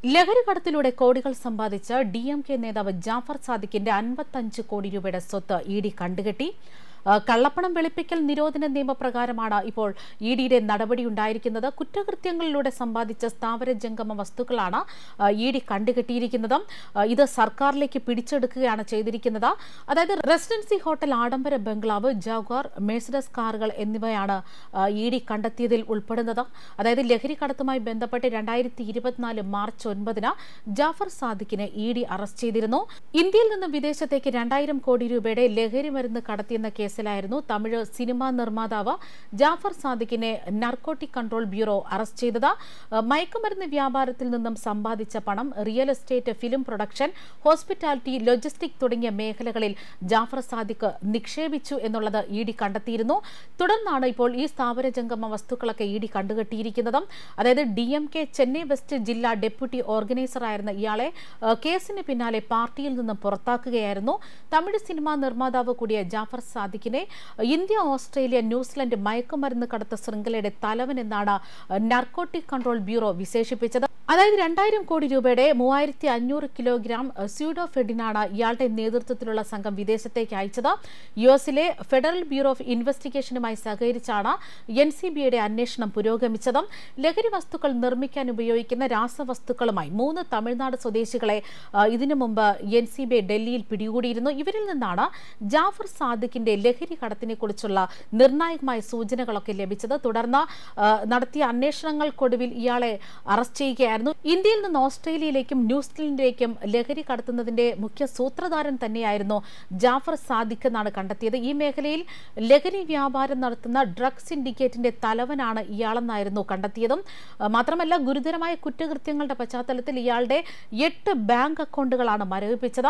ലഹരിക്കടത്തിലൂടെ കോടികൾ സമ്പാദിച്ച DMK നേതാവ് ജാഫർ സാദിഖിന്റെ 55 കോടി രൂപയുടെ സ്വത്ത് ഇഡി കണ്ടുകെട്ടി. കള്ളപ്പണം വെളുപ്പിക്കൽ നിരോധന നിയമപ്രകാരമാണ് ഇപ്പോൾ ഇഡിയുടെ നടപടിയുണ്ടായിരിക്കുന്നത്. കുറ്റകൃത്യങ്ങളിലൂടെ സമ്പാദിച്ച സ്ഥാവര ജംഗമ വസ്തുക്കളാണ് ഇഡി കണ്ടുകെട്ടിയിരിക്കുന്നത്. ഇത് സർക്കാരിലേക്ക് പിടിച്ചെടുക്കുകയാണ് ചെയ്തിരിക്കുന്നത്. അതായത് റെസിഡൻസി ഹോട്ടൽ, ആഡംബര ബംഗ്ലാവ്, ജാഗ്വാർ, മെഴ്സിഡസ് കാറുകൾ എന്നിവയാണ് ഇഡി കണ്ടെത്തിയതിൽ ഉൾപ്പെടുന്നത്. അതായത് ലഹരിക്കടത്തുമായി ബന്ധപ്പെട്ട് 2024 മാർച്ച് 9 ജാഫർ സാദിഖിനെ ഇഡി അറസ്റ്റ് ചെയ്തിരുന്നു. ഇന്ത്യയിൽ നിന്ന് വിദേശത്തേക്ക് 2000 കോടി രൂപയുടെ ലഹരി മരുന്ന് കടത്തിയെന്ന കേസിലായിരുന്നു തമിഴ് സിനിമാ നിർമ്മാതാവ് ജാഫർ സാദിഖിനെ നാർക്കോട്ടിക് കൺട്രോൾ ബ്യൂറോ അറസ്റ്റ് ചെയ്തത്. മയക്കുമരുന്ന് വ്യാപാരത്തിൽ നിന്നും സമ്പാദിച്ച പണം real estate, film production, hospitality, logistic തുടങ്ങിയ മേഖലകളിൽ ജാഫർ സാദിഖ് നിക്ഷേപിച്ചു എന്നുള്ളത് ഇഡി കണ്ടെത്തിയിരുന്നു. തുടർന്നാണ് ഇപ്പോൾ ഈ സ്ഥാവര ജംഗമ വസ്തുക്കളൊക്കെ ഇഡി കണ്ടുകെട്ടിയിരിക്കുന്നത്. അതായത് DMK ചെന്നൈ വെസ്റ്റ് ജില്ലാ ഡെപ്യൂട്ടി ഓർഗനൈസറായിരുന്ന ഇയാളെ കേസിന് പിന്നാലെ പാർട്ടിയിൽ നിന്നും പുറത്താക്കുകയായിരുന്നു. തമിഴ് സിനിമാ നിർമ്മാതാവ് കൂടിയ ജാഫർ സാദിഖിനെ ഇന്ത്യ, ഓസ്ട്രേലിയ, ന്യൂസിലൻഡ് മയക്കുമരുന്ന് കടത്ത ശൃംഖലയുടെ തലവൻ എന്നാണ് നാർക്കോട്ടിക് കൺട്രോൾ ബ്യൂറോ വിശേഷിപ്പിച്ചത്. അതായത് 2000 കോടി രൂപയുടെ 3500 കിലോഗ്രാം സ്യൂഡോഫെഡിനാണ് ഇയാളുടെ നേതൃത്വത്തിലുള്ള സംഘം വിദേശത്തേക്ക് അയച്ചത്. യുഎസിലെ ഫെഡറൽ ബ്യൂറോ ഓഫ് ഇൻവെസ്റ്റിഗേഷനുമായി സഹകരിച്ചാണ് NCBയുടെ അന്വേഷണം പുരോഗമിച്ചത്. ലഹരി വസ്തുക്കൾ നിർമ്മിക്കാൻ ഉപയോഗിക്കുന്ന രാസവസ്തുക്കളുമായി 3 തമിഴ്നാട് സ്വദേശികളെ ഇതിനു മുമ്പ് NCB ഡൽഹിയിൽ പിടികൂടിയിരുന്നു. ഇവരിൽ നിന്നാണ് ജാഫർ സാദിഖിന്റെ ലഹരി കടത്തിനെ കുറിച്ചുള്ള നിർണായകമായ സൂചനകളൊക്കെ ലഭിച്ചത്. തുടർന്ന് നടത്തിയ അന്വേഷണങ്ങൾക്കൊടുവിൽ ഇയാളെ അറസ്റ്റ് ചെയ്യുകയായിരുന്നു. ഇന്ത്യയിൽ നിന്ന് ഓസ്ട്രേലിയയിലേക്കും ന്യൂസിലൻഡിലേക്കും ലഹരി കടത്തുന്നതിന്റെ മുഖ്യ സൂത്രധാരൻ തന്നെയായിരുന്നു ജാഫർ സാദിഖ് എന്നാണ് കണ്ടെത്തിയത്. ഈ മേഖലയിൽ ലഹരി വ്യാപാരം നടത്തുന്ന ഡ്രഗ് സിൻഡിക്കേറ്റിന്റെ തലവനാണ് ഇയാളെന്നായിരുന്നു കണ്ടെത്തിയതും. മാത്രമല്ല, ഗുരുതരമായ കുറ്റകൃത്യങ്ങളുടെ പശ്ചാത്തലത്തിൽ ഇയാളുടെ 8 ബാങ്ക് അക്കൗണ്ടുകളാണ് മരവിപ്പിച്ചത്.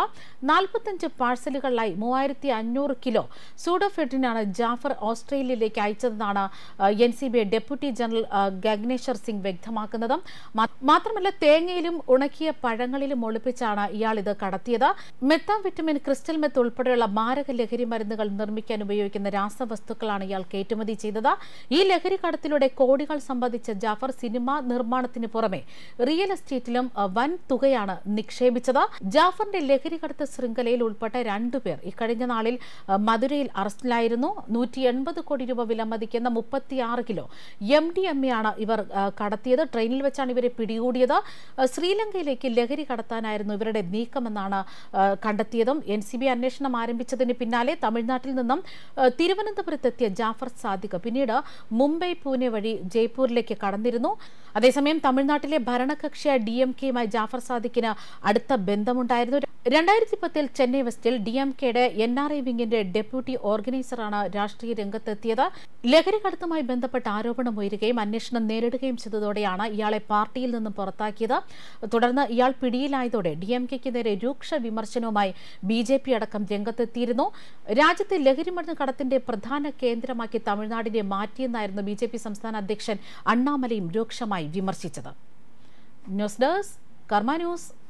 45 പാഴ്സലുകളിലായി 3500 കിലോ സൂഡോഫെഡിനാണ് ജാഫർ ഓസ്ട്രേലിയയിലേക്ക് അയച്ചതെന്നാണ് NCB deputy general Gagneshwar Singh വ്യക്തമാക്കുന്നത്. മാത്രമല്ല, തേങ്ങയിലും ഉണക്കിയ പഴങ്ങളിലും ഒളിപ്പിച്ചാണ് ഇയാൾ ഇത് കടത്തിയത്. മെത്താംഫെറ്റമിൻ, ക്രിസ്റ്റൽ മെത്ത് ഉൾപ്പെടെയുള്ള മാരക ലഹരി മരുന്നുകൾ നിർമ്മിക്കാൻ ഉപയോഗിക്കുന്ന രാസവസ്തുക്കളാണ് ഇയാൾ കയറ്റുമതി ചെയ്തത്. ഈ ലഹരി കടത്തിലൂടെ കോടികൾ സമ്പാദിച്ച ജാഫർ സിനിമാ നിർമ്മാണത്തിന് പുറമെ റിയൽ എസ്റ്റേറ്റിലും വൻ തുകയാണ് നിക്ഷേപിച്ചത്. ജാഫറിന്റെ ലഹരി കടത്ത് ശൃംഖലയിൽ ഉൾപ്പെട്ട 2 പേർ ഇക്കഴിഞ്ഞ നാളിൽ മധുരയിൽ അറസ്റ്റിലായിരുന്നു. 180 കോടി രൂപ വിലമതിക്കുന്ന 36 കിലോ MDMA ആണ് ഇവർ കടത്തിയത്. ട്രെയിനിൽ വെച്ചാണ് ഇവരെ പിടികൂടിയത്. ശ്രീലങ്കയിലേക്ക് ലഹരി കടത്താനായിരുന്നു ഇവരുടെ നീക്കമെന്നാണ് കണ്ടെത്തിയതും. NCB അന്വേഷണം ആരംഭിച്ചതിന് പിന്നാലെ തമിഴ്നാട്ടിൽ നിന്നും തിരുവനന്തപുരത്തെത്തിയ ജാഫർ സാദിഖ് പിന്നീട് മുംബൈ, പൂനെ വഴി ജയ്പൂരിലേക്ക് കടന്നിരുന്നു. അതേസമയം തമിഴ്നാട്ടിലെ ഭരണകക്ഷിയായ DMKയുമായി ജാഫർ സാദിഖിന് അടുത്ത ബന്ധമുണ്ടായിരുന്നു. 2010 ചെന്നൈ വെസ്റ്റിൽ DMKയുടെ NRI വിംഗിന്റെ ഡെപ്യൂട്ടി ഓർഗനൈസറാണ് രാഷ്ട്രീയ രംഗത്തെത്തിയത്. ലഹരി കടത്തുമായി ബന്ധപ്പെട്ട് ആരോപണം ഉയരുകയും അന്വേഷണം നേരിടുകയും ചെയ്തതോടെയാണ് ഇയാളെ പാർട്ടിയിൽ നിന്നും പുറത്താക്കിയത്. തുടർന്ന് ഇയാൾ പിടിയിലായതോടെ DMKയ്ക്ക് നേരെ രൂക്ഷ വിമർശനവുമായി BJP അടക്കം രംഗത്തെത്തിയിരുന്നു. രാജ്യത്തെ ലഹരിമരുന്ന് കടത്തിന്റെ പ്രധാന കേന്ദ്രമാക്കി തമിഴ്നാടിനെ മാറ്റിയെന്നായിരുന്നു BJP സംസ്ഥാന അധ്യക്ഷൻ അണ്ണാമലയും രൂക്ഷമായി വിമർശിച്ചത്. News desk Karma news.